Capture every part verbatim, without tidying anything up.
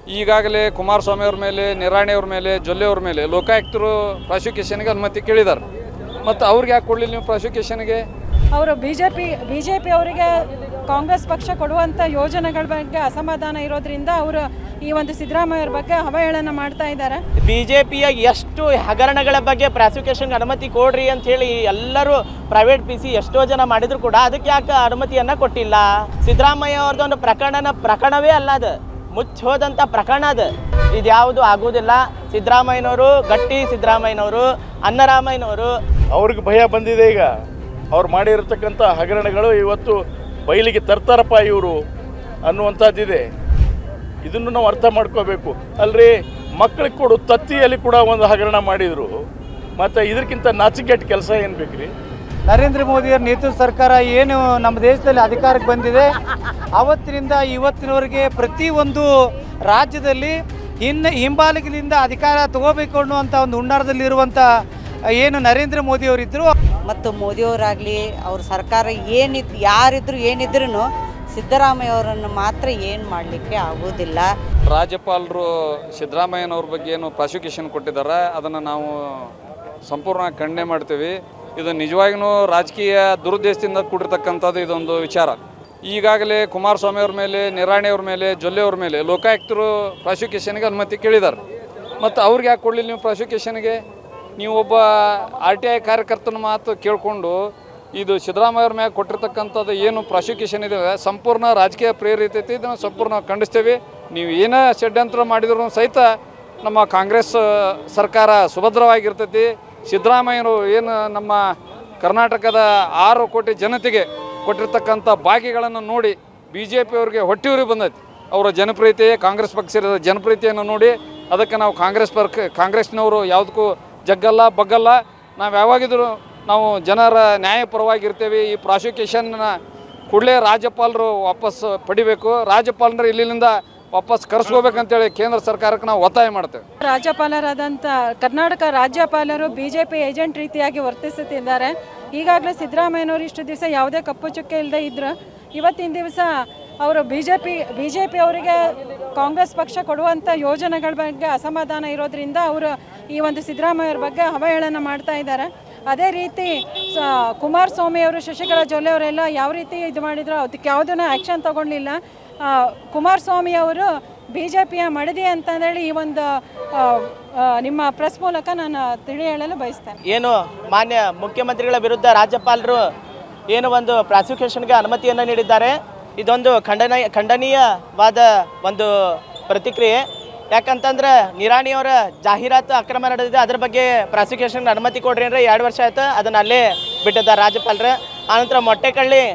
ಈಗಾಗಲೇ ಕುಮಾರಸ್ವಾಮಿ ಅವ್ರ ಮೇಲೆ, ನಿರಾಣಿ ಅವ್ರ ಮೇಲೆ, ಜೊಲ್ಲೆ ಅವ್ರ ಮೇಲೆ ಲೋಕಾಯುಕ್ತರು ಪ್ರಾಸಿಕ್ಯೂಷನ್ಗೆ ಅನುಮತಿ ಕೇಳಿದ್ದಾರೆ. ಮತ್ತು ಅವ್ರಿಗೆ ಯಾಕೆ ಕೊಡಲಿಲ್ಲ ನೀವು ಪ್ರಾಸಿಕ್ಯೂಷನ್ಗೆ? ಅವರು B J P B J P ಅವರಿಗೆ ಕಾಂಗ್ರೆಸ್ ಪಕ್ಷ ಕೊಡುವಂಥ ಯೋಜನೆಗಳ ಬಗ್ಗೆ ಅಸಮಾಧಾನ ಇರೋದ್ರಿಂದ ಅವರು ಈ ಒಂದು ಸಿದ್ದರಾಮಯ್ಯವ್ರ ಬಗ್ಗೆ ಅವಹೇಳನ ಮಾಡ್ತಾ ಇದ್ದಾರೆ. ಬಿ ಜೆ ಪಿಯ ಎಷ್ಟು ಹಗರಣಗಳ ಬಗ್ಗೆ ಪ್ರಾಸಿಕ್ಯೂಷನ್ಗೆ ಅನುಮತಿ ಕೊಡ್ರಿ ಅಂತ ಹೇಳಿ ಎಲ್ಲರೂ ಪ್ರೈವೇಟ್ ಪಿ ಸಿ ಎಷ್ಟೋ ಜನ ಮಾಡಿದ್ರು ಕೂಡ ಅದಕ್ಕೆ ಯಾಕೆ ಅನುಮತಿಯನ್ನು ಕೊಟ್ಟಿಲ್ಲ? ಸಿದ್ದರಾಮಯ್ಯ ಅವ್ರದ್ದೊಂದು ಪ್ರಕರಣ ಪ್ರಕರಣವೇ ಅಲ್ಲ, ಅದು ಮುಚ್ಚೋದಂಥ ಪ್ರಕರಣ. ಅದು ಇದ್ಯಾವುದು ಆಗುವುದಿಲ್ಲ. ಸಿದ್ದರಾಮಯ್ಯನವರು ಗಟ್ಟಿ, ಸಿದ್ದರಾಮಯ್ಯನವರು ಅನ್ನರಾಮಯ್ಯನವರು ಅವ್ರಿಗೆ ಭಯ ಬಂದಿದೆ. ಈಗ ಅವ್ರು ಮಾಡಿರತಕ್ಕಂಥ ಹಗರಣಗಳು ಇವತ್ತು ಬಯಲಿಗೆ ತರ್ತಾರಪ್ಪ ಇವರು ಅನ್ನುವಂಥದ್ದಿದೆ. ಇದನ್ನು ನಾವು ಅರ್ಥ ಮಾಡ್ಕೋಬೇಕು. ಅಲ್ರಿ, ಮಕ್ಕಳಿಗೆ ಕೊಡು ತತ್ತಿಯಲ್ಲಿ ಕೂಡ ಒಂದು ಹಗರಣ ಮಾಡಿದರು. ಮತ್ತು ಇದಕ್ಕಿಂತ ನಾಚಿಕೆಟ್ಟ ಕೆಲಸ ಏನು ಬೇಕ್ರಿ? ನರೇಂದ್ರ ಮೋದಿಯವರ ನೇತೃತ್ವ ಸರ್ಕಾರ ಏನು ನಮ್ಮ ದೇಶದಲ್ಲಿ ಅಧಿಕಾರಕ್ಕೆ ಬಂದಿದೆ, ಆವತ್ತಿನಿಂದ ಇವತ್ತಿನವರೆಗೆ ಪ್ರತಿಯೊಂದು ರಾಜ್ಯದಲ್ಲಿ ಇನ್ನು ಹಿಂಬಾಲಿಕೆಯಿಂದ ಅಧಿಕಾರ ತಗೋಬೇಕು ಅನ್ನುವಂಥ ಒಂದು ಹುನ್ನಾರದಲ್ಲಿರುವಂಥ ಏನು ನರೇಂದ್ರ ಮೋದಿಯವರಿದ್ದರು ಮತ್ತು ಮೋದಿಯವರಾಗಲಿ ಅವ್ರ ಸರ್ಕಾರ ಏನಿದ್ ಯಾರಿದ್ರು ಏನಿದ್ರು ಸಿದ್ದರಾಮಯ್ಯ ಅವರನ್ನು ಮಾತ್ರ ಏನು ಮಾಡಲಿಕ್ಕೆ ಆಗೋದಿಲ್ಲ. ರಾಜ್ಯಪಾಲರು ಸಿದ್ದರಾಮಯ್ಯನವ್ರ ಬಗ್ಗೆ ಏನು ಪ್ರಾಸಿಕ್ಯೂಷನ್ ಕೊಟ್ಟಿದ್ದಾರೆ ಅದನ್ನು ನಾವು ಸಂಪೂರ್ಣ ಖಂಡನೆ ಮಾಡ್ತೀವಿ. ಇದು ನಿಜವಾಗಿಯೂ ರಾಜಕೀಯ ದುರುದ್ದೇಶದಿಂದ ಕೂಡಿರ್ತಕ್ಕಂಥದ್ದು ಇದೊಂದು ವಿಚಾರ. ಈಗಾಗಲೇ ಕುಮಾರಸ್ವಾಮಿ ಅವ್ರ ಮೇಲೆ, ನಿರಾಣಿ ಅವ್ರ ಮೇಲೆ, ಜೊಲ್ಲೆ ಅವ್ರ ಮೇಲೆ ಲೋಕಾಯುಕ್ತರು ಪ್ರಾಸಿಕ್ಯೂಷನ್ಗೆ ಅನುಮತಿ ಕೇಳಿದ್ದಾರೆ. ಮತ್ತು ಅವ್ರಿಗೆ ಯಾಕೆ ಕೊಡಲಿಲ್ಲ ನೀವು ಪ್ರಾಸಿಕ್ಯೂಷನ್ಗೆ? ನೀವು ಒಬ್ಬ ಆರ್ ಟಿ ಐ ಕಾರ್ಯಕರ್ತನ ಮಾತು ಕೇಳಿಕೊಂಡು ಇದು ಸಿದ್ದರಾಮಯ್ಯ ಅವ್ರ ಮ್ಯಾಗ ಕೊಟ್ಟಿರ್ತಕ್ಕಂಥದ್ದು ಏನು ಪ್ರಾಸಿಕ್ಯೂಷನ್ ಇದೆ ಸಂಪೂರ್ಣ ರಾಜಕೀಯ ಪ್ರೇರಿತೈತಿ. ಇದನ್ನು ಸಂಪೂರ್ಣ ಖಂಡಿಸ್ತೀವಿ. ನೀವು ಏನೇ ಷಡ್ಯಂತ್ರ ಮಾಡಿದ್ರು ಸಹಿತ ನಮ್ಮ ಕಾಂಗ್ರೆಸ್ ಸರ್ಕಾರ ಸುಭದ್ರವಾಗಿರ್ತೈತಿ. ಸಿದ್ದರಾಮಯ್ಯರು ಏನು ನಮ್ಮ ಕರ್ನಾಟಕದ ಆರು ಕೋಟಿ ಜನತೆಗೆ ಕೊಟ್ಟಿರ್ತಕ್ಕಂಥ ಭಾಗ್ಯಗಳನ್ನು ನೋಡಿ ಬಿ ಜೆ ಪಿ ಅವ್ರಿಗೆ ಹೊಟ್ಟೆಯೂರಿ ಬಂದೈತಿ. ಅವರ ಜನಪ್ರಿಯತೆ, ಕಾಂಗ್ರೆಸ್ ಪಕ್ಷದ ಜನಪ್ರಿಯತೆಯನ್ನು ನೋಡಿ ಅದಕ್ಕೆ ನಾವು ಕಾಂಗ್ರೆಸ್ ಪರ್ಕ ಕಾಂಗ್ರೆಸ್ನವರು ಯಾವುದಕ್ಕೂ ಜಗ್ಗಲ್ಲ ಬಗ್ಗಲ್ಲ. ನಾವು ಯಾವಾಗಿದ್ರೂ ನಾವು ಜನರ ನ್ಯಾಯಪರವಾಗಿರ್ತೇವೆ. ಈ ಪ್ರಾಸಿಕ್ಯೂಷನ್ನ ಕೂಡಲೇ ರಾಜ್ಯಪಾಲರು ವಾಪಸ್ ಪಡಿಬೇಕು. ರಾಜ್ಯಪಾಲರು ಇಲ್ಲಿಂದ ವಾಪಸ್ ಕರೆಸ್ಕೋಬೇಕಂತೇಳಿ ಕೇಂದ್ರ ಸರ್ಕಾರಕ್ಕೆ ನಾವು ಒತ್ತಾಯ ಮಾಡ್ತೇವೆ. ರಾಜ್ಯಪಾಲರಾದಂಥ ಕರ್ನಾಟಕ ರಾಜ್ಯಪಾಲರು ಬಿ ಜೆ ಪಿ ಏಜೆಂಟ್ ರೀತಿಯಾಗಿ ವರ್ತಿಸುತ್ತಿದ್ದಾರೆ. ಈಗಾಗಲೇ ಸಿದ್ದರಾಮಯ್ಯನವರು ಇಷ್ಟು ದಿವಸ ಯಾವುದೇ ಕಪ್ಪು ಚುಕ್ಕೆ ಇಲ್ಲದೆ ಇದ್ದರು. ಇವತ್ತಿನ ದಿವಸ ಅವರು B J P B J P ಅವರಿಗೆ ಕಾಂಗ್ರೆಸ್ ಪಕ್ಷ ಕೊಡುವಂಥ ಯೋಜನೆಗಳ ಬಗ್ಗೆ ಅಸಮಾಧಾನ ಇರೋದ್ರಿಂದ ಅವರು ಈ ಒಂದು ಸಿದ್ದರಾಮಯ್ಯವ್ರ ಬಗ್ಗೆ ಅವಹೇಳನ ಮಾಡ್ತಾ ಇದ್ದಾರೆ. ಅದೇ ರೀತಿ ಕುಮಾರಸ್ವಾಮಿ ಅವರು, ಶಶಿಕಲಾ ಜೊಲ್ಲೆ ಅವರೆಲ್ಲ ಯಾವ ರೀತಿ ಇದು ಮಾಡಿದ್ರು ಅದಕ್ಕೆ ಯಾವುದನ್ನು ಆ್ಯಕ್ಷನ್ ತಗೊಳ್ಳಿಲ್ಲ. ಕುಮಾರಸ್ವಾಮಿ ಅವರು ಬಿ ಜೆ ಪಿಯ ಮಡದಿ ಅಂತಂದೇಳಿ ಈ ಒಂದು ನಿಮ್ಮ ಪ್ರೆಸ್ ಮೂಲಕ ನಾನು ತಿಳಿ ಹೇಳಲು ಬಯಸ್ತೇನೆ. ಏನು ಮಾನ್ಯ ಮುಖ್ಯಮಂತ್ರಿಗಳ ವಿರುದ್ಧ ರಾಜ್ಯಪಾಲರು ಏನು ಒಂದು ಪ್ರಾಸಿಕ್ಯೂಷನ್ಗೆ ಅನುಮತಿಯನ್ನು ನೀಡಿದ್ದಾರೆ, ಇದೊಂದು ಖಂಡನೀಯ ಖಂಡನೀಯವಾದ ಒಂದು ಪ್ರತಿಕ್ರಿಯೆ. ಯಾಕಂತಂದ್ರೆ ನಿರಾಣಿಯವರ ಜಾಹೀರಾತು ಅಕ್ರಮ ನಡೆದಿದೆ, ಅದ್ರ ಬಗ್ಗೆ ಪ್ರಾಸಿಕ್ಯೂಷನ್ಗೆ ಅನುಮತಿ ಕೊಡ್ರಿ ಅಂದರೆ ಎರಡು ವರ್ಷ ಆಯ್ತು, ಅದನ್ನು ಅಲ್ಲೇ ಬಿಟ್ಟಿದ್ದಾರೆ ರಾಜ್ಯಪಾಲರು. ಆನಂತರ ಮೊಟ್ಟೆಕಳ್ಳಿ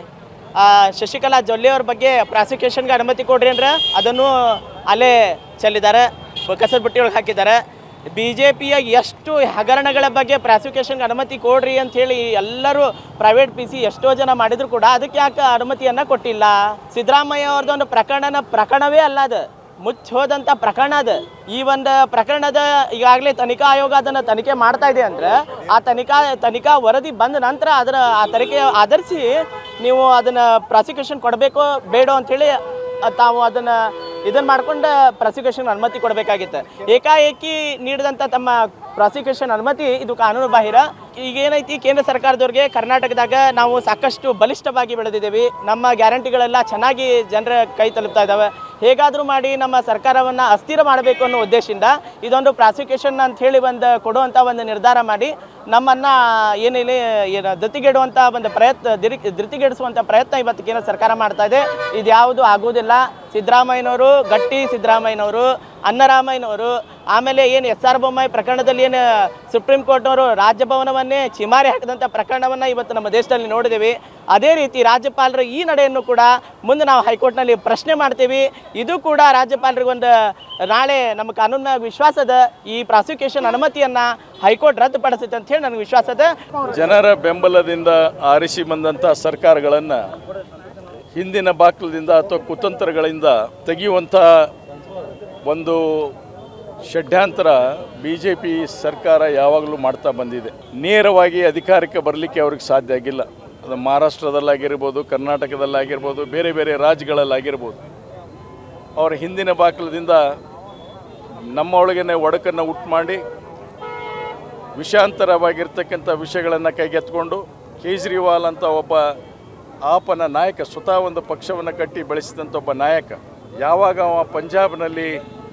ಶಶಿಕಲಾ ಜೊಲ್ಲೆ ಅವ್ರ ಬಗ್ಗೆ ಪ್ರಾಸಿಕ್ಯೂಷನ್ಗೆ ಅನುಮತಿ ಕೊಡ್ರಿ ಅಂದ್ರೆ ಅದನ್ನು ಅಲ್ಲೇ ಚೆಲ್ಲಿದ್ದಾರೆ, ಕಸದ ಬುಟ್ಟಿಯೊಳಗೆ ಹಾಕಿದ್ದಾರೆ. ಬಿ ಜೆ ಪಿಯ ಎಷ್ಟು ಹಗರಣಗಳ ಬಗ್ಗೆ ಪ್ರಾಸಿಕ್ಯೂಷನ್ಗೆ ಅನುಮತಿ ಕೊಡ್ರಿ ಅಂಥೇಳಿ ಎಲ್ಲರೂ ಪ್ರೈವೇಟ್ ಪಿ ಸಿ ಎಷ್ಟೋ ಜನ ಮಾಡಿದ್ರು ಕೂಡ ಅದಕ್ಕೆ ಯಾಕೆ ಅನುಮತಿಯನ್ನು ಕೊಟ್ಟಿಲ್ಲ? ಸಿದ್ದರಾಮಯ್ಯ ಅವ್ರದ್ದೊಂದು ಪ್ರಕರಣ ಪ್ರಕರಣವೇ ಅಲ್ಲ, ಅದು ಮುಚ್ಚೋದಂಥ ಪ್ರಕರಣ. ಅದು ಈ ಒಂದು ಪ್ರಕರಣದ ಈಗಾಗಲೇ ತನಿಖಾ ಆಯೋಗ ಅದನ್ನು ತನಿಖೆ ಮಾಡ್ತಾ ಇದೆ ಅಂದರೆ ಆ ತನಿಖಾ ತನಿಖಾ ವರದಿ ಬಂದ ನಂತರ ಅದರ ಆ ತನಿಖೆ ಆಧರಿಸಿ ನೀವು ಅದನ್ನು ಪ್ರಾಸಿಕ್ಯೂಷನ್ ಕೊಡಬೇಕೋ ಬೇಡೋ ಅಂಥೇಳಿ ತಾವು ಅದನ್ನು ಇದನ್ನು ಮಾಡ್ಕೊಂಡು ಪ್ರಾಸಿಕ್ಯೂಷನ್ ಅನುಮತಿ ಕೊಡಬೇಕಾಗಿತ್ತು. ಏಕಾಏಕಿ ನೀಡಿದಂಥ ತಮ್ಮ ಪ್ರಾಸಿಕ್ಯೂಷನ್ ಅನುಮತಿ ಇದು ಕಾನೂನು ಬಾಹಿರ. ಈಗೇನೈತಿ, ಕೇಂದ್ರ ಸರ್ಕಾರದವ್ರಿಗೆ ಕರ್ನಾಟಕದಾಗ ನಾವು ಸಾಕಷ್ಟು ಬಲಿಷ್ಠವಾಗಿ ಬೆಳೆದಿದ್ದೇವೆ. ನಮ್ಮ ಗ್ಯಾರಂಟಿಗಳೆಲ್ಲ ಚೆನ್ನಾಗಿ ಜನರ ಕೈ ತಲುಪ್ತಾ ಇದ್ದಾವೆ. ಹೇಗಾದರೂ ಮಾಡಿ ನಮ್ಮ ಸರ್ಕಾರವನ್ನು ಅಸ್ಥಿರ ಮಾಡಬೇಕು ಅನ್ನೋ ಉದ್ದೇಶದಿಂದ ಇದೊಂದು ಪ್ರಾಸಿಕ್ಯೂಷನ್ ಅಂತ ಹೇಳಿ ಒಂದು ಕೊಡುವಂಥ ಒಂದು ನಿರ್ಧಾರ ಮಾಡಿ ನಮ್ಮನ್ನು ಏನಿಲ್ಲ ಏನು ಧೃತಿಗೆಡುವಂಥ ಒಂದು ಪ್ರಯತ್ನ ದಿರಿ ಧೃತಿಗೆಡಿಸುವಂಥ ಪ್ರಯತ್ನ ಇವತ್ತು ಕೇಂದ್ರ ಸರ್ಕಾರ ಮಾಡ್ತಾ ಇದೆ. ಇದ್ಯಾವುದು ಆಗುವುದಿಲ್ಲ. ಸಿದ್ದರಾಮಯ್ಯನವರು ಗಟ್ಟಿ, ಸಿದ್ದರಾಮಯ್ಯನವರು ಅನ್ನರಾಮಯ್ಯನವರು ಆಮೇಲೆ ಏನು ಎಸ್ ಆರ್ ಬೊಮ್ಮಾಯಿ ಪ್ರಕರಣದಲ್ಲಿ ಏನು ಸುಪ್ರೀಂ ಕೋರ್ಟ್ನವರು ರಾಜಭವನವನ್ನೇ ಚಿಮಾರಿ ಹಾಕಿದಂಥ ಪ್ರಕರಣವನ್ನು ಇವತ್ತು ನಮ್ಮ ದೇಶದಲ್ಲಿ ನೋಡಿದ್ದೇವೆ. ಅದೇ ರೀತಿ ರಾಜ್ಯಪಾಲರ ಈ ನಡೆಯನ್ನು ಕೂಡ ಮುಂದೆ ನಾವು ಹೈಕೋರ್ಟ್ನಲ್ಲಿ ಪ್ರಶ್ನೆ ಮಾಡ್ತೀವಿ. ಇದು ಕೂಡ ರಾಜ್ಯಪಾಲರಿಗೊಂದು ನಾಳೆ ನಮ್ಮ ಕಾನೂನಿನ ವಿಶ್ವಾಸದ ಈ ಪ್ರಾಸಿಕ್ಯೂಷನ್ ಅನುಮತಿಯನ್ನು ಹೈಕೋರ್ಟ್ ರದ್ದುಪಡಿಸುತ್ತೆ ಅಂತ ಹೇಳಿ ನನಗೆ ವಿಶ್ವಾಸದ. ಜನರ ಬೆಂಬಲದಿಂದ ಆರಿಸಿ ಬಂದಂಥ ಸರ್ಕಾರಗಳನ್ನು ಹಿಂದಿನ ಬಾಕ್ಲದಿಂದ ಅಥವಾ ಕುತಂತ್ರಗಳಿಂದ ತೆಗೆಯುವಂಥ ಒಂದು ಷಡ್ಯಂತ್ರ ಬಿ ಜೆ ಪಿ ಸರ್ಕಾರ ಯಾವಾಗಲೂ ಮಾಡ್ತಾ ಬಂದಿದೆ. ನೇರವಾಗಿ ಅಧಿಕಾರಕ್ಕೆ ಬರಲಿಕ್ಕೆ ಅವ್ರಿಗೆ ಸಾಧ್ಯ ಆಗಿಲ್ಲ. ಅದು ಮಹಾರಾಷ್ಟ್ರದಲ್ಲಾಗಿರ್ಬೋದು, ಕರ್ನಾಟಕದಲ್ಲಾಗಿರ್ಬೋದು, ಬೇರೆ ಬೇರೆ ರಾಜ್ಯಗಳಲ್ಲಾಗಿರ್ಬೋದು. ಅವರ ಹಿಂದಿನ ಬಾಕ್ಲದಿಂದ ನಮ್ಮೊಳಗೇ ಒಡಕನ್ನು ಉಂಟು ಮಾಡಿ ವಿಷಾಂತರವಾಗಿರ್ತಕ್ಕಂಥ ವಿಷಯಗಳನ್ನು ಕೈಗೆತ್ಕೊಂಡು ಕೇಜ್ರಿವಾಲ್ ಅಂತ ಒಬ್ಬ ಆಪನ ನಾಯಕ, ಸ್ವತಃ ಒಂದು ಪಕ್ಷವನ್ನು ಕಟ್ಟಿ ಬೆಳೆಸಿದಂಥ ಒಬ್ಬ ನಾಯಕ, ಯಾವಾಗ ಅವ ಪಂಜಾಬ್ನಲ್ಲಿ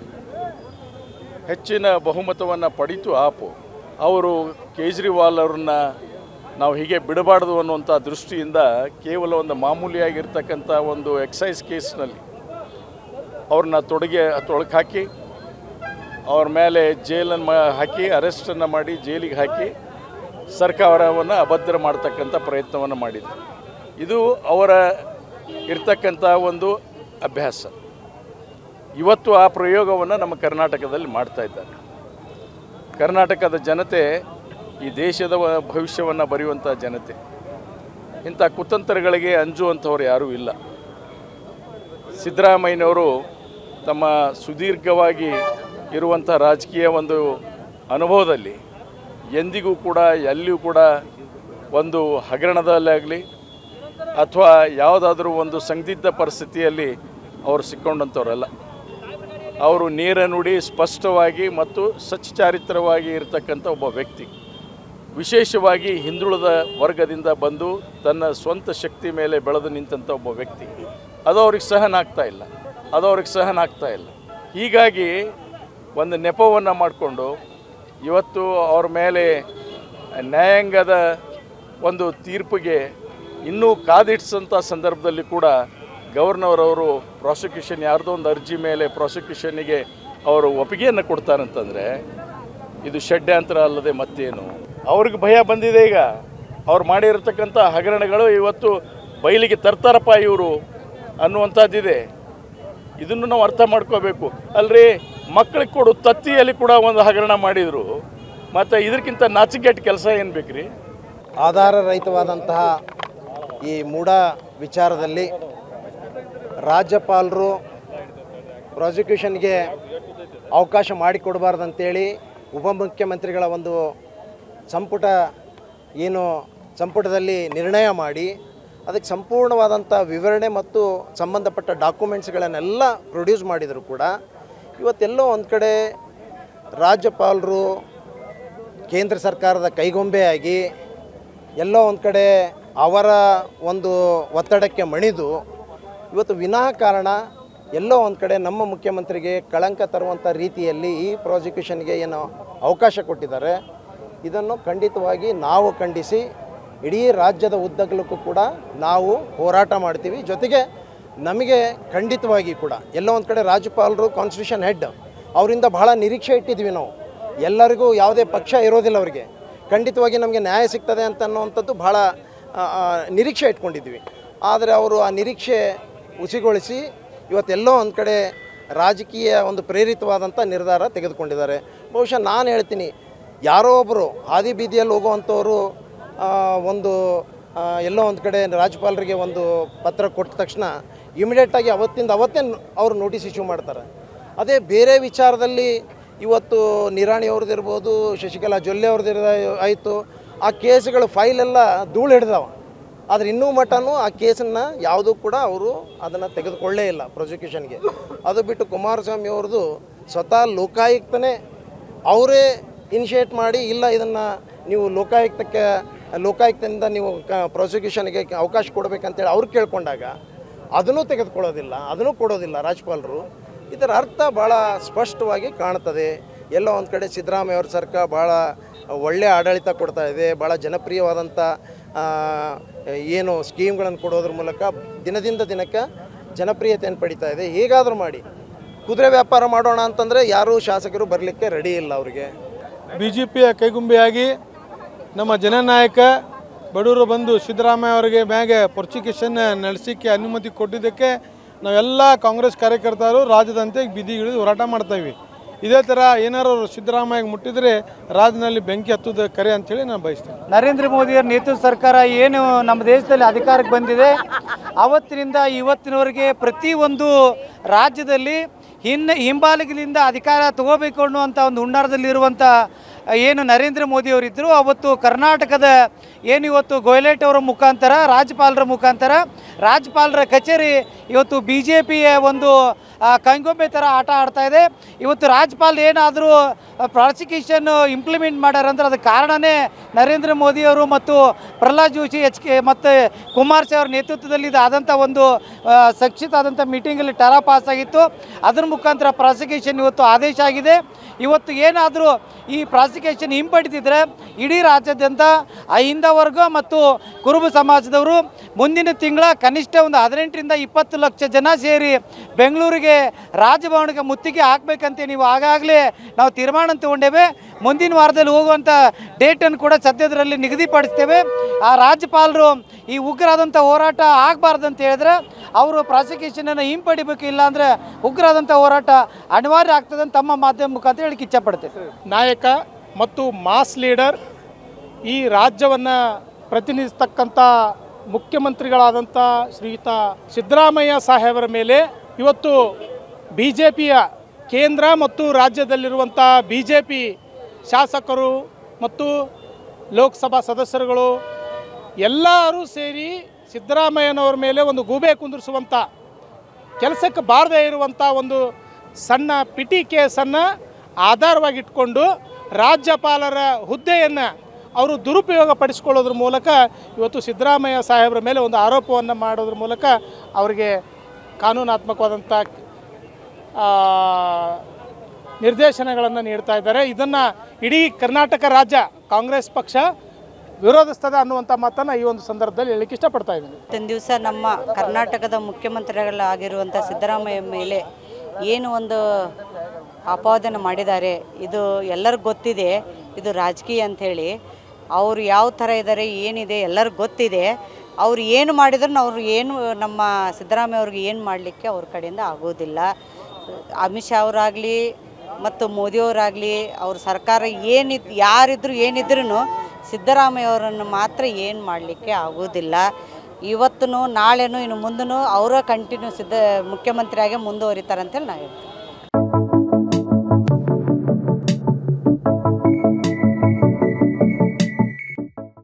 ಹೆಚ್ಚಿನ ಬಹುಮತವನ್ನು ಪಡೀತು ಆಪು, ಅವರು ಕೇಜ್ರಿವಾಲ್ ಅವ್ರನ್ನ ನಾವು ಹೀಗೆ ಬಿಡಬಾರ್ದು ಅನ್ನುವಂಥ ದೃಷ್ಟಿಯಿಂದ ಕೇವಲ ಒಂದು ಮಾಮೂಲಿಯಾಗಿರ್ತಕ್ಕಂಥ ಒಂದು ಎಕ್ಸೈಸ್ ಕೇಸ್ನಲ್ಲಿ ಅವ್ರನ್ನ ತೊಡಗಿ ತೊಳಗೆ ಹಾಕಿ ಅವ್ರ ಮೇಲೆ ಜೈಲನ್ನು ಹಾಕಿ ಅರೆಸ್ಟನ್ನು ಮಾಡಿ ಜೈಲಿಗೆ ಹಾಕಿ ಸರ್ಕಾರವನ್ನು ಅಭದ್ರ ಮಾಡ್ತಕ್ಕಂಥ ಪ್ರಯತ್ನವನ್ನು ಮಾಡಿದರು. ಇದು ಅವರ ಇರ್ತಕ್ಕಂಥ ಒಂದು ಅಭ್ಯಾಸ. ಇವತ್ತು ಆ ಪ್ರಯೋಗವನ್ನು ನಮ್ಮ ಕರ್ನಾಟಕದಲ್ಲಿ ಮಾಡ್ತಾ ಇದ್ದಾರೆ. ಕರ್ನಾಟಕದ ಜನತೆ ಈ ದೇಶದ ಭವಿಷ್ಯವನ್ನು ಬರೆಯುವಂಥ ಜನತೆ. ಇಂಥ ಕುತಂತ್ರಗಳಿಗೆ ಅಂಜುವಂಥವ್ರು ಯಾರೂ ಇಲ್ಲ. ಸಿದ್ದರಾಮಯ್ಯನವರು ತಮ್ಮ ಸುದೀರ್ಘವಾಗಿ ಇರುವಂಥ ರಾಜಕೀಯ ಒಂದು ಅನುಭವದಲ್ಲಿ ಎಂದಿಗೂ ಕೂಡ ಎಲ್ಲಿಯೂ ಕೂಡ ಒಂದು ಹಗರಣದಲ್ಲಾಗಲಿ ಅಥವಾ ಯಾವುದಾದ್ರೂ ಒಂದು ಸಂದಿಗ್ಧ ಪರಿಸ್ಥಿತಿಯಲ್ಲಿ ಅವರು ಸಿಕ್ಕೊಂಡಂಥವ್ರಲ್ಲ. ಅವರು ನೇರ ನುಡಿ ಸ್ಪಷ್ಟವಾಗಿ ಮತ್ತು ಸಚ್ಚಾರಿತ್ರವಾಗಿ ಇರತಕ್ಕಂಥ ಒಬ್ಬ ವ್ಯಕ್ತಿ. ವಿಶೇಷವಾಗಿ ಹಿಂದುಳಿದ ವರ್ಗದಿಂದ ಬಂದು ತನ್ನ ಸ್ವಂತ ಶಕ್ತಿ ಮೇಲೆ ಬೆಳೆದು ನಿಂತಂಥ ಒಬ್ಬ ವ್ಯಕ್ತಿ. ಅದು ಅವ್ರಿಗೆ ಸಹನ ಆಗ್ತಾ ಇಲ್ಲ ಅದು ಅವ್ರಿಗೆ ಸಹನ ಆಗ್ತಾ ಇಲ್ಲ ಹೀಗಾಗಿ ಒಂದು ನೆಪವನ್ನು ಮಾಡಿಕೊಂಡು ಇವತ್ತು ಅವ್ರ ಮೇಲೆ ನ್ಯಾಯಾಂಗದ ಒಂದು ತೀರ್ಪಿಗೆ ಇನ್ನೂ ಕಾದಿಡಿಸೋಂಥ ಸಂದರ್ಭದಲ್ಲಿ ಕೂಡ ಗವರ್ನರ್ ಅವರು ಪ್ರಾಸಿಕ್ಯೂಷನ್ ಯಾರ್ದೋ ಒಂದು ಅರ್ಜಿ ಮೇಲೆ ಪ್ರಾಸಿಕ್ಯೂಷನ್ನಿಗೆ ಅವರು ಒಪ್ಪಿಗೆಯನ್ನು ಕೊಡ್ತಾರಂತಂದರೆ ಇದು ಷಡ್ಯಂತ್ರ ಅಲ್ಲದೆ ಮತ್ತೇನು. ಅವ್ರಿಗೆ ಭಯ ಬಂದಿದೆ. ಈಗ ಅವ್ರು ಮಾಡಿರತಕ್ಕಂಥ ಹಗರಣಗಳು ಇವತ್ತು ಬಯಲಿಗೆ ತರ್ತಾರಪ್ಪ ಇವರು ಅನ್ನುವಂಥದ್ದಿದೆ. ಇದನ್ನು ನಾವು ಅರ್ಥ ಮಾಡ್ಕೋಬೇಕು. ಅಲ್ರಿ, ಮಕ್ಕಳಿಗೆ ಕೊಡು ತತ್ತಿಯಲ್ಲಿ ಕೂಡ ಒಂದು ಹಗರಣ ಮಾಡಿದರು, ಮತ್ತು ಇದಕ್ಕಿಂತ ನಾಚಿಕೆಟ್ಟ ಕೆಲಸ ಏನು ಬೇಕ್ರಿ? ಆಧಾರರಹಿತವಾದಂತಹ ಈ ಮೂಢ ವಿಚಾರದಲ್ಲಿ ರಾಜ್ಯಪಾಲರು ಪ್ರಾಸಿಕ್ಯೂಷನ್ಗೆ ಅವಕಾಶ ಮಾಡಿಕೊಡಬಾರ್ದಂತೇಳಿ ಉಪಮುಖ್ಯಮಂತ್ರಿಗಳ ಒಂದು ಸಂಪುಟ ಏನು ಸಂಪುಟದಲ್ಲಿ ನಿರ್ಣಯ ಮಾಡಿ ಅದಕ್ಕೆ ಸಂಪೂರ್ಣವಾದಂಥ ವಿವರಣೆ ಮತ್ತು ಸಂಬಂಧಪಟ್ಟ ಡಾಕ್ಯುಮೆಂಟ್ಸ್ಗಳನ್ನೆಲ್ಲ ಪ್ರೊಡ್ಯೂಸ್ ಮಾಡಿದರೂ ಕೂಡ ಇವತ್ತೆಲ್ಲೋ ಒಂದು ಕಡೆ ರಾಜ್ಯಪಾಲರು ಕೇಂದ್ರ ಸರ್ಕಾರದ ಕೈಗೊಂಬೆಯಾಗಿ ಎಲ್ಲೋ ಒಂದು ಕಡೆ ಅವರ ಒಂದು ಒತ್ತಡಕ್ಕೆ ಮಣಿದು ಇವತ್ತು ವಿನಾಕಾರಣ ಎಲ್ಲೋ ಒಂದು ಕಡೆ ನಮ್ಮ ಮುಖ್ಯಮಂತ್ರಿಗೆ ಕಳಂಕ ತರುವಂಥ ರೀತಿಯಲ್ಲಿ ಈ ಪ್ರಾಸಿಕ್ಯೂಷನ್ಗೆ ಏನು ಅವಕಾಶ ಕೊಟ್ಟಿದ್ದಾರೆ, ಇದನ್ನು ಖಂಡಿತವಾಗಿ ನಾವು ಖಂಡಿಸಿ ಇಡೀ ರಾಜ್ಯದ ಉದ್ದಗಲಕ್ಕೂ ಕೂಡ ನಾವು ಹೋರಾಟ ಮಾಡ್ತೀವಿ. ಜೊತೆಗೆ ನಮಗೆ ಖಂಡಿತವಾಗಿ ಕೂಡ ಎಲ್ಲೋ ಒಂದು ಕಡೆ ರಾಜ್ಯಪಾಲರು ಕಾನ್ಸ್ಟಿಟ್ಯೂಷನ್ ಹೆಡ್, ಅವರಿಂದ ಬಹಳ ನಿರೀಕ್ಷೆ ಇಟ್ಟಿದ್ವಿ ನಾವು. ಎಲ್ಲರಿಗೂ ಯಾವುದೇ ಪಕ್ಷ ಇರೋದಿಲ್ಲ, ಅವರಿಗೆ ಖಂಡಿತವಾಗಿ ನಮಗೆ ನ್ಯಾಯ ಸಿಗ್ತದೆ ಅಂತ ಅನ್ನೋವಂಥದ್ದು ಭಾಳ ನಿರೀಕ್ಷೆ ಇಟ್ಕೊಂಡಿದ್ವಿ. ಆದರೆ ಅವರು ಆ ನಿರೀಕ್ಷೆ ಹುಸಿಗೊಳಿಸಿ ಇವತ್ತೆಲ್ಲೋ ಒಂದು ಕಡೆ ರಾಜಕೀಯ ಒಂದು ಪ್ರೇರಿತವಾದಂಥ ನಿರ್ಧಾರ ತೆಗೆದುಕೊಂಡಿದ್ದಾರೆ. ಬಹುಶಃ ನಾನು ಹೇಳ್ತೀನಿ, ಯಾರೋ ಒಬ್ಬರು ಹಾದಿ ಬೀದಿಯಲ್ಲಿ ಹೋಗುವಂಥವರು ಒಂದು ಎಲ್ಲೋ ಒಂದು ಕಡೆ ರಾಜ್ಯಪಾಲರಿಗೆ ಒಂದು ಪತ್ರ ಕೊಟ್ಟ ತಕ್ಷಣ ಇಮಿಡಿಯೇಟಾಗಿ ಅವತ್ತಿಂದ ಅವತ್ತೇ ಅವರು ನೋಟಿಸ್ ಇಶ್ಯೂ ಮಾಡ್ತಾರೆ. ಅದೇ ಬೇರೆ ವಿಚಾರದಲ್ಲಿ ಇವತ್ತು ನಿರಾಣಿ ಅವ್ರದ್ದು ಇರ್ಬೋದು, ಶಶಿಕಲಾ ಜೊಲ್ಲೆ ಅವ್ರದ್ದು ಆಯಿತು, ಆ ಕೇಸ್ಗಳು ಫೈಲೆಲ್ಲ ಧೂಳು ಹಿಡ್ದವ. ಆದರೆ ಇನ್ನೂ ಮಟ್ಟನೂ ಆ ಕೇಸನ್ನು ಯಾವುದೂ ಕೂಡ ಅವರು ಅದನ್ನು ತೆಗೆದುಕೊಳ್ಳೇ ಇಲ್ಲ ಪ್ರಾಸಿಕ್ಯೂಷನ್ಗೆ. ಅದು ಬಿಟ್ಟು ಕುಮಾರಸ್ವಾಮಿ ಅವ್ರದ್ದು ಸ್ವತಃ ಲೋಕಾಯುಕ್ತನೇ ಅವರೇ ಇನಿಷಿಯೇಟ್ ಮಾಡಿ ಇಲ್ಲ ಇದನ್ನು ನೀವು ಲೋಕಾಯುಕ್ತಕ್ಕೆ ಲೋಕಾಯುಕ್ತದಿಂದ ನೀವು ಕ ಪ್ರಾಸಿಕ್ಯೂಷನ್ಗೆ ಅವಕಾಶ ಕೊಡಬೇಕಂತೇಳಿ ಅವ್ರು ಕೇಳ್ಕೊಂಡಾಗ ಅದನ್ನೂ ತೆಗೆದುಕೊಳ್ಳೋದಿಲ್ಲ, ಅದನ್ನೂ ಕೊಡೋದಿಲ್ಲ ರಾಜ್ಯಪಾಲರು. ಇದರ ಅರ್ಥ ಭಾಳ ಸ್ಪಷ್ಟವಾಗಿ ಕಾಣ್ತದೆ. ಎಲ್ಲೋ ಒಂದು ಕಡೆ ಸಿದ್ದರಾಮಯ್ಯ ಅವ್ರ ಸರ್ಕಾರ ಭಾಳ ಒಳ್ಳೆಯ ಆಡಳಿತ ಕೊಡ್ತಾ ಇದೆ, ಭಾಳ ಜನಪ್ರಿಯವಾದಂಥ ಏನು ಸ್ಕೀಮ್ಗಳನ್ನು ಕೊಡೋದ್ರ ಮೂಲಕ ದಿನದಿಂದ ದಿನಕ್ಕೆ ಜನಪ್ರಿಯತೆಯನ್ನು ಪಡಿತಾ ಇದೆ. ಹೇಗಾದರೂ ಮಾಡಿ ಕುದುರೆ ವ್ಯಾಪಾರ ಮಾಡೋಣ ಅಂತಂದರೆ ಯಾರೂ ಶಾಸಕರು ಬರಲಿಕ್ಕೆ ರೆಡಿ ಇಲ್ಲ. ಅವರಿಗೆ ಬಿ ಜೆ ಪಿಯ ಕೈಗುಂಬೆಯಾಗಿ ನಮ್ಮ ಜನನಾಯಕ ಬಡವರು ಬಂದು ಸಿದ್ದರಾಮಯ್ಯ ಅವರಿಗೆ ಮ್ಯಾಗೆ ಪ್ರಾಸಿಕ್ಯೂಷನ್ ನಡೆಸಲಿಕ್ಕೆ ಅನುಮತಿ ಕೊಟ್ಟಿದ್ದಕ್ಕೆ ನಾವೆಲ್ಲ ಕಾಂಗ್ರೆಸ್ ಕಾರ್ಯಕರ್ತರು ರಾಜ್ಯದಂತೆ ಬೀದಿಗಿಳಿದು ಹೋರಾಟ ಮಾಡ್ತಾಯಿವಿ. ಇದೇ ಥರ ಏನಾರು ಸಿದ್ದರಾಮಯ್ಯ ಮುಟ್ಟಿದರೆ ರಾಜ್ಯದಲ್ಲಿ ಬೆಂಕಿ ಹತ್ತದ ಕರೆ ಅಂಥೇಳಿ ನಾನು ಬಯಸ್ತೇನೆ. ನರೇಂದ್ರ ಮೋದಿಯವರ ನೇತೃತ್ವ ಸರ್ಕಾರ ಏನು ನಮ್ಮ ದೇಶದಲ್ಲಿ ಅಧಿಕಾರಕ್ಕೆ ಬಂದಿದೆ, ಆವತ್ತಿನಿಂದ ಇವತ್ತಿನವರೆಗೆ ಪ್ರತಿಯೊಂದು ರಾಜ್ಯದಲ್ಲಿ ಹಿನ್ನ ಹಿಂಬಾಲಿಕೆಯಿಂದ ಅಧಿಕಾರ ತಗೋಬೇಕು ಅನ್ನುವಂಥ ಒಂದು ಹುನ್ನಾರದಲ್ಲಿರುವಂಥ ಏನು ನರೇಂದ್ರ ಮೋದಿಯವರಿದ್ದರು, ಅವತ್ತು ಕರ್ನಾಟಕದ ಏನು ಇವತ್ತು ಗೋಯ್ಲೆಟ್ ಅವರ ಮುಖಾಂತರ ರಾಜ್ಯಪಾಲರ ಮುಖಾಂತರ ರಾಜ್ಯಪಾಲರ ಕಚೇರಿ ಇವತ್ತು ಬಿ ಜೆ ಪಿಯ ಒಂದು ಕೈಗೊಂಬೆ ಥರ ಆಟ ಆಡ್ತಾ ಇದೆ. ಇವತ್ತು ರಾಜ್ಯಪಾಲ್ ಏನಾದರೂ ಪ್ರಾಸಿಕ್ಯೂಷನ್ ಇಂಪ್ಲಿಮೆಂಟ್ ಮಾಡ್ಯಾರಂದ್ರೆ ಅದಕ್ಕೆ ಕಾರಣನೇ ನರೇಂದ್ರ ಮೋದಿಯವರು ಮತ್ತು ಪ್ರಹ್ಲಾದ್ ಜೋಶಿ ಎಚ್ ಕೆ ಮತ್ತು ಕುಮಾರಸ್ವಾಮಿ ಅವರ ನೇತೃತ್ವದಲ್ಲಿ ಆದಂಥ ಒಂದು ಸಕ್ಷಿತ ಆದಂಥ ಮೀಟಿಂಗಲ್ಲಿ ಟರಾ ಪಾಸ್ ಆಗಿತ್ತು. ಅದರ ಮುಖಾಂತರ ಪ್ರಾಸಿಕ್ಯೂಷನ್ ಇವತ್ತು ಆದೇಶ ಆಗಿದೆ. ಇವತ್ತು ಏನಾದರೂ ಈ ಪ್ರಾಸಿಕ್ಯೂಷನ್ ಹಿಂಪಡೆದಿದ್ದರೆ ಇಡೀ ರಾಜ್ಯಾದ್ಯಂತ ಅಹಿಂದ ವರ್ಗ ಮತ್ತು ಕುರುಬ ಸಮಾಜದವರು ಮುಂದಿನ ತಿಂಗಳ ಕನಿಷ್ಠ ಒಂದು ಹದಿನೆಂಟರಿಂದ ಇಪ್ಪತ್ತು ಲಕ್ಷ ಜನ ಸೇರಿ ಬೆಂಗಳೂರಿಗೆ ರಾಜಭವನಕ್ಕೆ ಮುತ್ತಿಗೆ ಹಾಕಬೇಕಂತ ನೀವು ಆಗಾಗಲೇ ನಾವು ತೀರ್ಮಾನ ತಗೊಂಡೇವೆ. ಮುಂದಿನ ವಾರದಲ್ಲಿ ಹೋಗುವಂಥ ಡೇಟನ್ನು ಕೂಡ ಸದ್ಯದರಲ್ಲಿ ನಿಗದಿಪಡಿಸ್ತೇವೆ. ಆ ರಾಜ್ಯಪಾಲರು ಈ ಉಗ್ರವಾದಂಥ ಹೋರಾಟ ಆಗಬಾರ್ದಂತ ಹೇಳಿದ್ರೆ ಅವರು ಪ್ರಾಸಿಕ್ಯೂಷನನ್ನು ಹಿಂಪಡಿಬೇಕು, ಇಲ್ಲ ಅಂದರೆ ಉಗ್ರವಾದಂಥ ಹೋರಾಟ ಅನಿವಾರ್ಯ ಆಗ್ತದೆ ಅಂತ ತಮ್ಮ ಮಾಧ್ಯಮ ಮುಖಾಂತರ ಹೇಳಿಕ್ಕೆ ಇಚ್ಛಪಡ್ತೇವೆ. ನಾಯಕ ಮತ್ತು ಮಾಸ್ ಲೀಡರ್, ಈ ರಾಜ್ಯವನ್ನು ಪ್ರತಿನಿಧಿಸ್ತಕ್ಕಂಥ ಮುಖ್ಯಮಂತ್ರಿಗಳಾದಂಥ ಶ್ರೀಯುತ ಸಿದ್ದರಾಮಯ್ಯ ಸಾಹೇಬರ ಮೇಲೆ ಇವತ್ತು ಬಿ ಜೆ ಪಿಯ ಕೇಂದ್ರ ಮತ್ತು ರಾಜ್ಯದಲ್ಲಿರುವಂಥ ಬಿ ಜೆ ಪಿ ಶಾಸಕರು ಮತ್ತು ಲೋಕಸಭಾ ಸದಸ್ಯರುಗಳು ಎಲ್ಲರೂ ಸೇರಿ ಸಿದ್ದರಾಮಯ್ಯನವ್ರ ಮೇಲೆ ಒಂದು ಗೂಬೆ ಕುಂದಿರಿಸುವಂಥ ಕೆಲಸಕ್ಕೆ ಬಾರದೇ ಇರುವಂಥ ಒಂದು ಸಣ್ಣ ಪಿಟಿ ಕೇಸನ್ನು ಆಧಾರವಾಗಿಟ್ಕೊಂಡು ರಾಜ್ಯಪಾಲರ ಹುದ್ದೆಯನ್ನು ಅವರು ದುರುಪಯೋಗ ಪಡಿಸ್ಕೊಳ್ಳೋದ್ರ ಮೂಲಕ ಇವತ್ತು ಸಿದ್ದರಾಮಯ್ಯ ಸಾಹೇಬರ ಮೇಲೆ ಒಂದು ಆರೋಪವನ್ನು ಮಾಡೋದ್ರ ಮೂಲಕ ಅವರಿಗೆ ಕಾನೂನಾತ್ಮಕವಾದಂಥ ನಿರ್ದೇಶನಗಳನ್ನು ನೀಡ್ತಾ ಇದ್ದಾರೆ. ಇದನ್ನು ಇಡೀ ಕರ್ನಾಟಕ ರಾಜ್ಯ ಕಾಂಗ್ರೆಸ್ ಪಕ್ಷ ವಿರೋಧಿಸ್ತದೆ ಅನ್ನುವಂಥ ಮಾತನ್ನು ಈ ಒಂದು ಸಂದರ್ಭದಲ್ಲಿ ಹೇಳಲಿಕ್ಕೆ ಇಷ್ಟಪಡ್ತಾ ಇದ್ದೀನಿ. ಇವತ್ತಿನ ದಿವಸ ನಮ್ಮ ಕರ್ನಾಟಕದ ಮುಖ್ಯಮಂತ್ರಿಗಳಾಗಿರುವಂಥ ಸಿದ್ದರಾಮಯ್ಯ ಮೇಲೆ ಏನು ಒಂದು ಅಪವಾದನ ಮಾಡಿದ್ದಾರೆ, ಇದು ಎಲ್ಲರಿಗೂ ಗೊತ್ತಿದೆ. ಇದು ರಾಜಕೀಯ ಅಂಥೇಳಿ ಅವರು ಯಾವ ಥರ ಇದ್ದಾರೆ, ಏನಿದೆ ಎಲ್ಲರಿಗೂ ಗೊತ್ತಿದೆ. ಅವ್ರು ಏನು ಮಾಡಿದ್ರು ಅವ್ರು ಏನು ನಮ್ಮ ಸಿದ್ದರಾಮಯ್ಯ ಅವ್ರಿಗೆ ಏನು ಮಾಡಲಿಕ್ಕೆ ಅವ್ರ ಕಡೆಯಿಂದ ಆಗೋದಿಲ್ಲ. ಅಮಿತ್ ಶಾ ಅವರಾಗಲಿ ಮತ್ತು ಮೋದಿಯವರಾಗಲಿ ಅವ್ರ ಸರ್ಕಾರ ಏನಿದ್ ಯಾರಿದ್ರು ಏನಿದ್ರೂ ಸಿದ್ದರಾಮಯ್ಯ ಅವರನ್ನು ಮಾತ್ರ ಏನು ಮಾಡಲಿಕ್ಕೆ ಆಗೋದಿಲ್ಲ. ಇವತ್ತು ನಾಳೆನೂ ಇನ್ನು ಮುಂದೂ ಅವರ ಕಂಟಿನ್ಯೂ ಸಿದ್ದ ಮುಖ್ಯಮಂತ್ರಿಯಾಗಿ ಮುಂದುವರಿತಾರೆ ಅಂತೇಳಿ ನಾವು ಹೇಳ್ತೀವಿ.